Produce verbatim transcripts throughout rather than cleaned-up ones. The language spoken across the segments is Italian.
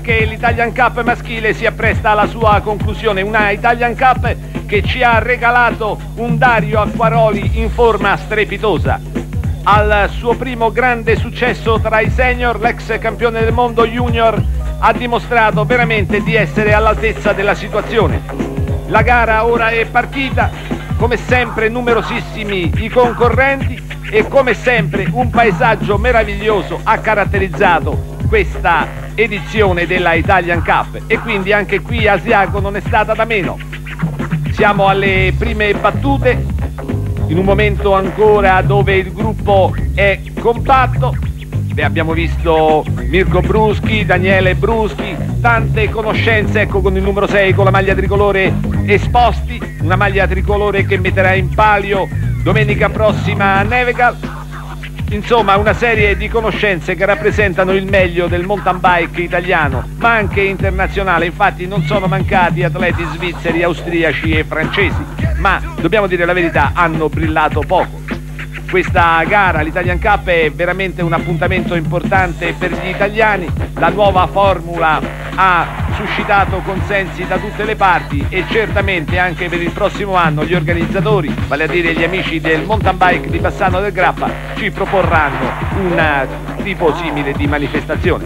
anche l'Italian Cup maschile si appresta alla sua conclusione, una Italian Cup che ci ha regalato un Dario Acquaroli in forma strepitosa. Al suo primo grande successo tra i senior, l'ex campione del mondo junior ha dimostrato veramente di essere all'altezza della situazione. La gara ora è partita, come sempre numerosissimi i concorrenti e come sempre un paesaggio meraviglioso ha caratterizzato questa edizione della Italian Cup e quindi anche qui Asiago non è stata da meno. Siamo alle prime battute, in un momento ancora dove il gruppo è compatto. Beh, abbiamo visto Mirko Bruschi, Daniele Bruschi, tante conoscenze, ecco, con il numero sei, con la maglia tricolore esposti, una maglia tricolore che metterà in palio domenica prossima a Nevegal. Insomma, una serie di conoscenze che rappresentano il meglio del mountain bike italiano, ma anche internazionale. Infatti non sono mancati atleti svizzeri, austriaci e francesi, ma dobbiamo dire la verità, hanno brillato poco. Questa gara, l'Italian Cup, è veramente un appuntamento importante per gli italiani. La nuova formula ha suscitato consensi da tutte le parti e certamente anche per il prossimo anno gli organizzatori, vale a dire gli amici del mountain bike di Bassano del Grappa, ci proporranno un tipo simile di manifestazione.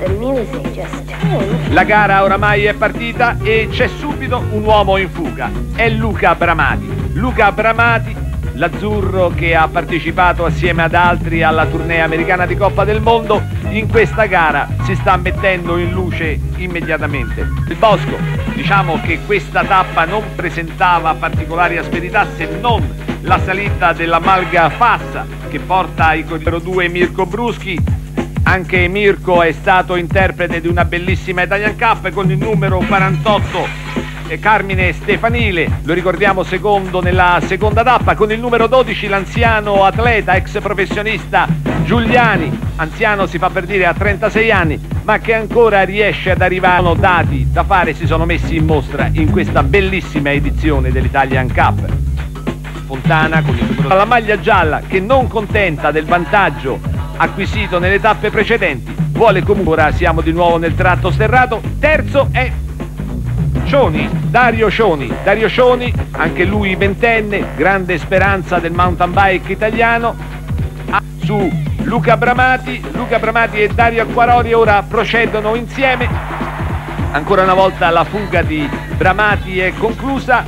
La gara oramai è partita e c'è subito un uomo in fuga, è Luca Bramati. Luca Bramati, l'azzurro che ha partecipato assieme ad altri alla tournée americana di Coppa del Mondo, in questa gara si sta mettendo in luce immediatamente. Il Bosco, diciamo che questa tappa non presentava particolari asperità se non la salita della Malga Fassa che porta il numero due Mirko Bruschi. Anche Mirko è stato interprete di una bellissima Italian Cup con il numero quarantotto Carmine Stefanile, lo ricordiamo secondo nella seconda tappa, con il numero dodici l'anziano atleta ex professionista Giuliani, anziano si fa per dire a trentasei anni, ma che ancora riesce ad arrivare. Sono dati da fare, si sono messi in mostra in questa bellissima edizione dell'Italian Cup. Fontana con il numero la maglia gialla, che non contenta del vantaggio acquisito nelle tappe precedenti, vuole comunque. Ora siamo di nuovo nel tratto sterrato, terzo è Cioni, Dario Cioni, Dario Cioni, anche lui ventenne, grande speranza del mountain bike italiano, su Luca Bramati. Luca Bramati e Dario Acquaroli ora procedono insieme. Ancora una volta la fuga di Bramati è conclusa.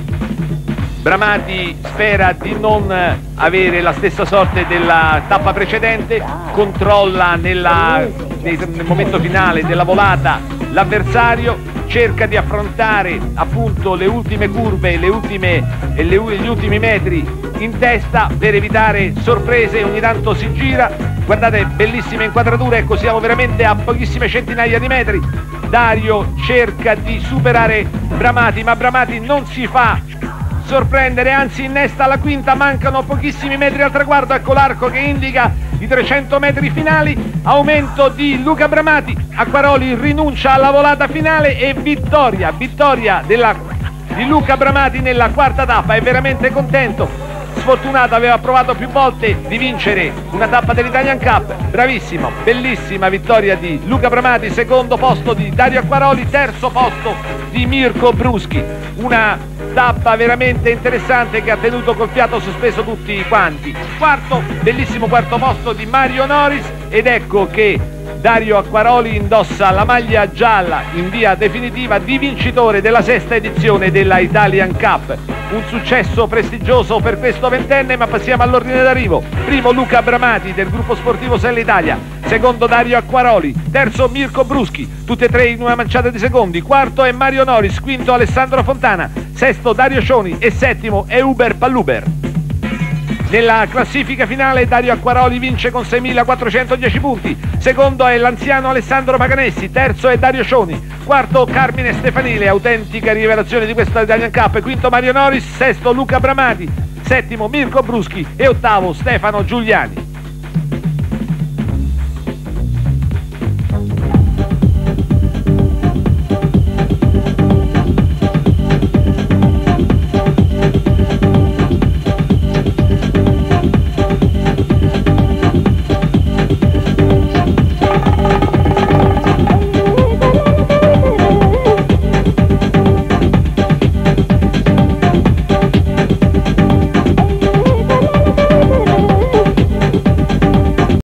Bramati spera di non avere la stessa sorte della tappa precedente, controlla nella, nel momento finale della volata l'avversario, cerca di affrontare appunto le ultime curve, le ultime, le, gli ultimi metri in testa per evitare sorprese. Ogni tanto si gira, guardate, bellissime inquadrature, ecco, siamo veramente a pochissime centinaia di metri. Dario cerca di superare Bramati, ma Bramati non si fa sorprendere, anzi innesta la quinta, mancano pochissimi metri al traguardo, ecco l'arco che indica i trecento metri finali, aumento di Luca Bramati, Acquaroli rinuncia alla volata finale e vittoria, vittoria della, di Luca Bramati nella quarta tappa, è veramente contento. Sfortunato, aveva provato più volte di vincere una tappa dell'Italian Cup, bravissimo, bellissima vittoria di Luca Bramati, secondo posto di Dario Acquaroli, terzo posto di Mirko Bruschi, una tappa veramente interessante che ha tenuto col fiato sospeso tutti quanti. Quarto, bellissimo quarto posto di Mario Noris, ed ecco che Dario Acquaroli indossa la maglia gialla in via definitiva di vincitore della sesta edizione della Italian Cup. Un successo prestigioso per questo ventenne, ma passiamo all'ordine d'arrivo. Primo Luca Bramati del gruppo sportivo Selle Italia, secondo Dario Acquaroli, terzo Mirko Bruschi, tutte e tre in una manciata di secondi, quarto è Mario Noris, quinto Alessandro Fontana, sesto Dario Cioni e settimo è Uber Palluber. Nella classifica finale Dario Acquaroli vince con seimilaquattrocentodieci punti, secondo è l'anziano Alessandro Paganessi, terzo è Dario Cioni, quarto Carmine Stefanile, autentica rivelazione di questa Italian Cup, quinto Mario Noris, sesto Luca Bramati, settimo Mirko Bruschi e ottavo Stefano Giuliani.